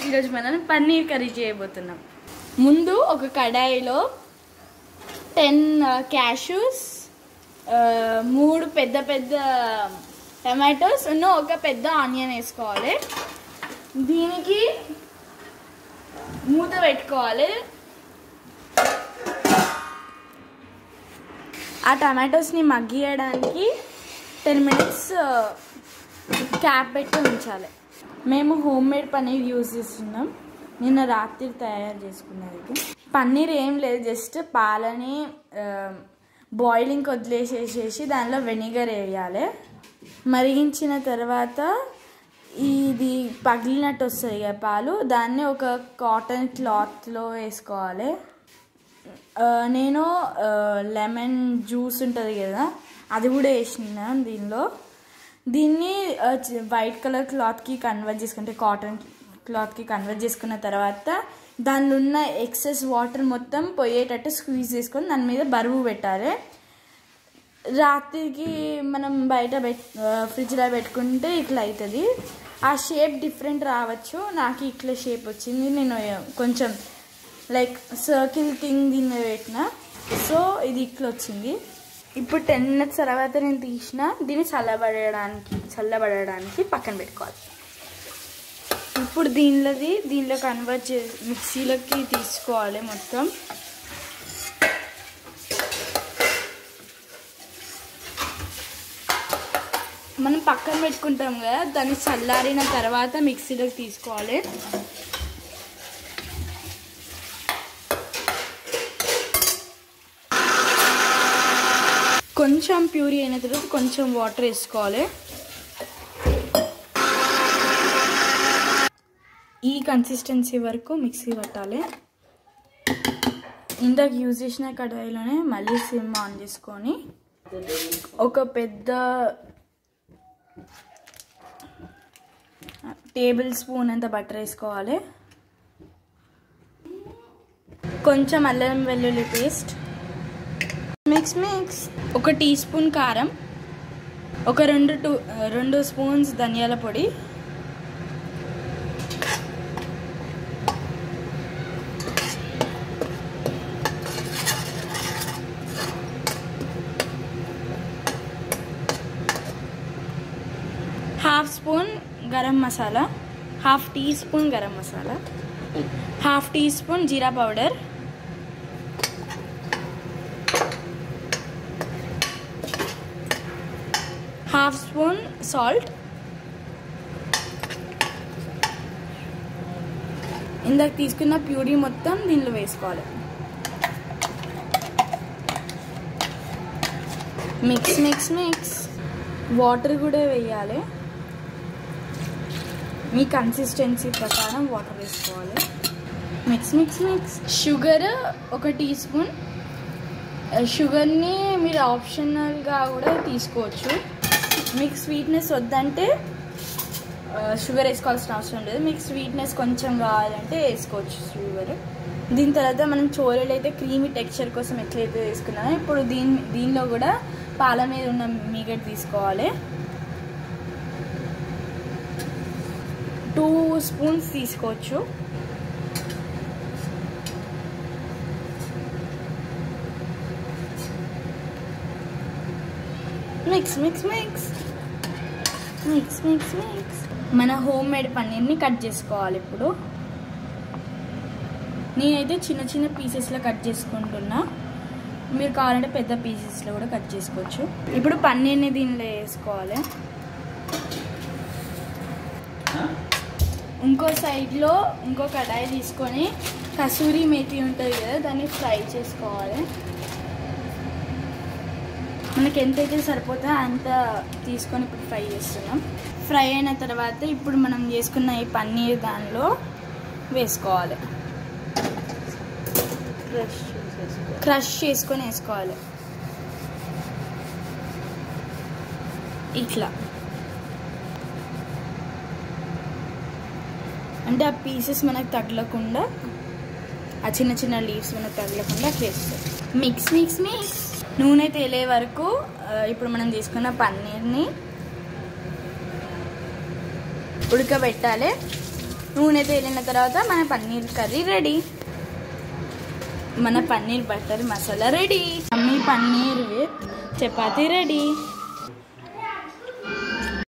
ఈరోజు మనం పన్నీర్ కర్రీ చేయబోతున్నాం. ముందు ఒక కడాయిలో 10 క్యాష్యూస్, 3 పెద్ద పెద్ద టమాటోస్ ఒక పెద్ద ఆనియన్ వేసుకోవాలి. దీనికి మూత పెట్టుకోవాలి. ఆ టమాటోస్ని మగ్గియడానికి 10 మినిట్స్ క్యాప్ పెట్టి ఉంచాలి. మేము హోమ్ మేడ్ పన్నీర్ యూజ్ చేస్తున్నాం. నిన్న రాత్రి తయారు చేసుకున్నది. పన్నీర్ ఏం లేదు, జస్ట్ పాలని బాయిలింగ్ వదిలేసేసేసి దానిలో వెనిగర్ వేయాలి. మరిగించిన తర్వాత ఇది పగిలినట్టు వస్తుంది కదా పాలు, దాన్ని ఒక కాటన్ క్లాత్లో వేసుకోవాలి. నేను లెమన్ జ్యూస్ ఉంటుంది కదా, అది కూడా వేసిన దీనిలో. దీన్ని వైట్ కలర్ క్లాత్కి కన్వర్ట్ చేసుకుంటే, కాటన్ క్లాత్కి కన్వర్ట్ చేసుకున్న తర్వాత దానిలో ఉన్న ఎక్సెస్ వాటర్ మొత్తం పోయేటట్టు స్క్వీజ్ చేసుకొని దాని మీద బరువు పెట్టాలి. రాత్రికి మనం బయట ఫ్రిడ్జ్లో పెట్టుకుంటే ఇట్లా అవుతుంది. ఆ షేప్ డిఫరెంట్ రావచ్చు. నాకు ఇట్లా షేప్ వచ్చింది. నేను కొంచెం లైక్ సర్కిల్ థింగ్ దీన్ని పెట్టిన, సో ఇది ఇట్లా వచ్చింది. ఇప్పుడు 10 మినిట్స్ తర్వాత నేను తీసిన దీన్ని చల్లబడడానికి పక్కన పెట్టుకోవాలి. ఇప్పుడు దీనిలో కన్వర్ట్ చేసి మిక్సీలోకి తీసుకోవాలి. మొత్తం మనం పక్కన పెట్టుకుంటాం కదా, దాన్ని చల్లారిన తర్వాత మిక్సీలోకి తీసుకోవాలి. కొంచెం ప్యూరీ అయిన తర్వాత కొంచెం వాటర్ వేసుకోవాలి. ఈ కన్సిస్టెన్సీ వరకు మిక్సీ పట్టాలి. ఇందాక యూజ్ చేసిన కడాయిలోనే మళ్ళీ సిమ్ ఆన్ చేసుకొని ఒక పెద్ద టేబుల్ స్పూన్ అంత బటర్ వేసుకోవాలి. కొంచెం అల్లం వెల్లుల్లి పేస్ట్, మిక్స్ ఒక టీ స్పూన్ కారం, ఒక 2 స్పూన్స్ ధనియాల పొడి, half spoon garam masala, half teaspoon garam masala, half teaspoon jeera powder, half spoon salt. ఇందాక తీసుకున్న ప్యూరీ మొత్తం దీనిలో వేసుకోవాలి. మిక్స్. వాటర్ కూడా వేయాలి. మీ కన్సిస్టెన్సీ ప్రకారం వాటర్ వేసుకోవాలి. మిక్స్. షుగర్ ఒక టీ స్పూన్. షుగర్ని మీరు ఆప్షనల్గా కూడా తీసుకోవచ్చు. మీకు స్వీట్నెస్ వద్దంటే షుగర్ వేసుకోవాల్సిన అవసరం లేదు. మీకు స్వీట్నెస్ కొంచెం కావాలంటే వేసుకోవచ్చు షుగర్. దీని తర్వాత మనం చోలేలు అయితే క్రీమీ టెక్స్చర్ కోసం ఎట్లయితే వేసుకున్నామో ఇప్పుడు దీనిలో కూడా పాల మీద ఉన్న మీగడ తీసుకోవాలి. 2 స్పూన్స్ తీసుకోవచ్చు. మిక్స్. మన హోమ్ మేడ్ పన్నీర్ని కట్ చేసుకోవాలి. ఇప్పుడు నేనైతే చిన్న పీసెస్లో కట్ చేసుకుంటున్నా. మీరు కావాలంటే పెద్ద పీసెస్లో కూడా కట్ చేసుకోవచ్చు. ఇప్పుడు పన్నీర్ని దీనిలో వేసుకోవాలి. ఇంకో సైడ్లో ఇంకో కడాయి తీసుకొని కసూరి మేతి ఉంటుంది కదా, దాన్ని ఫ్రై చేసుకోవాలి. మనకి ఎంతైతే సరిపోతుందో అంత తీసుకొని ఇప్పుడు ఫ్రై చేస్తున్నాం. ఫ్రై అయిన తర్వాత ఇప్పుడు మనం చేసుకున్న ఈ పన్నీర్ దానిలో వేసుకోవాలి. క్రష్ చేసుకొని వేసుకోవాలి. ఇట్లా అంటే ఆ పీసెస్ మనకు తగలకుండా, ఆ చిన్న లీవ్స్ మనకు తగలకుండా అట్లా వేస్తాం. మిక్స్. నూనె తేలే వరకు ఇప్పుడు మనం తీసుకున్న పన్నీర్ని ఉడకబెట్టాలి. నూనె తేలిన తర్వాత మన పన్నీర్ కర్రీ రెడీ. మన paneer butter masala ready. Mummy paneer with chapati ready.